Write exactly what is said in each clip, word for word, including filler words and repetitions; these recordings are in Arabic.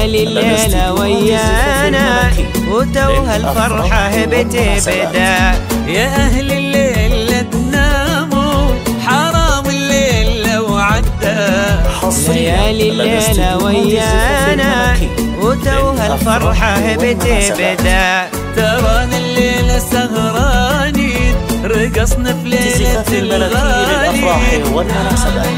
ليالي الليلة ويانا وتوها الفرحة بتبدا. يا أهل الليل لا تناموا، حرام الليل لو عدى. ليالي الليلة ويانا وتوها الفرحة بتبدا. ترانا الليلة سهرانين، رقصنا في ليلة الغالي للأفراح والمناسبات.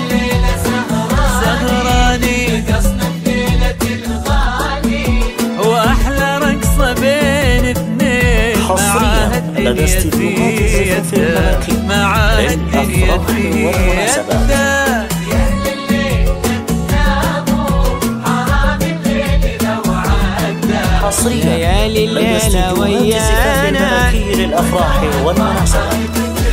سهرانين رقصنا في ليلة الغالي، وأحلى رقصة بين اثنين. حصريا لدى استديوهات الزفاف الملكي للأفراح والمناسبات. حصريا ليالي الليلة ويانا للأفراح والمناسبات.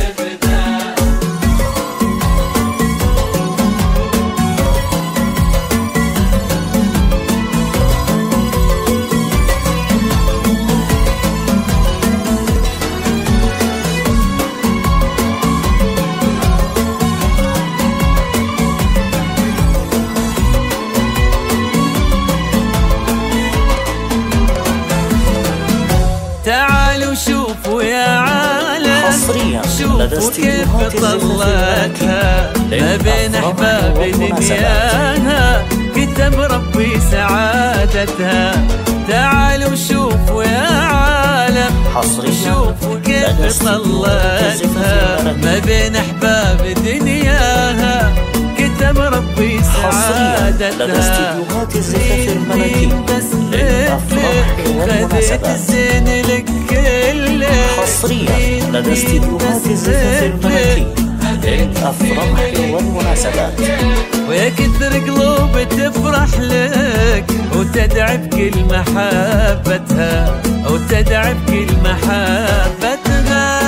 تعالوا شوفوا يا عالم، حصريا شوفوا كيف طلتها ما بين أحباب دنياها، كتب ربي سعادتها. تعالوا شوفوا يا عالم، شوفوا كيف طلتها ما بين أحباب دنياها، كتب ربي سعادتها. لدى استديوهات الزفاف الملكي للأفراح والمناسبات. الزين لك كله حصريا لدى استديوهات الزفاف الملكي للأفراح والمناسبات. ويا كثر قلوب تفرح لك وتدعي بكل محبتها، وتدعي بكل محبتها.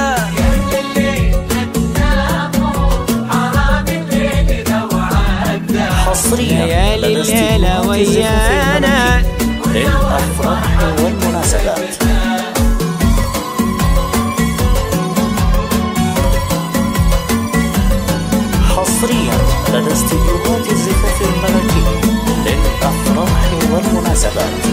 حصريا لدى الليلة ويانا للأفراح والمناسبات. حصريا لدى استديوهات الزفاف الملكي للأفراح والمناسبات.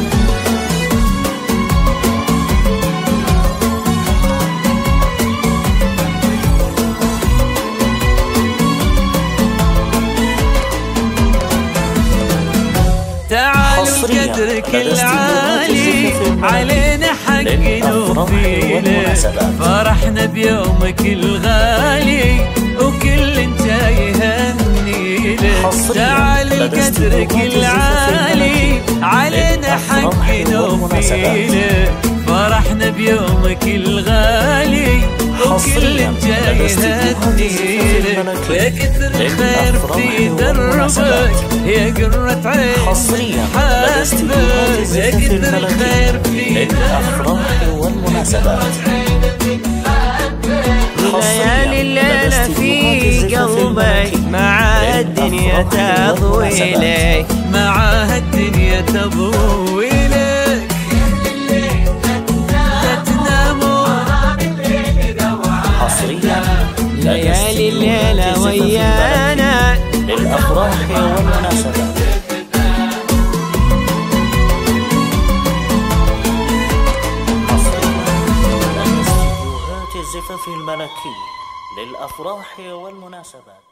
تعالوا قدرك العالي علينا حق نوفيله، فرحنا بيومك الغالي وكل جاي يهني له. تعالوا قدرك العالي علينا حق نوفيله، فرحنا بيومك الغالي وكل جاي يهني له. يا كثر الخير في دربك يا قرة عين حصريا حاسبك، يا كثر الخير في للأفراح والمناسبات. ليالي الليلة في قلبك مع الدنيا تضوي لك، مع الدنيا تضوي لك. لا تناموا حصريا ليالي الليلة ويانا للأفراح والمناسبات. حصريا لدى استديوهات الزفاف الملكي للأفراح والمناسبات.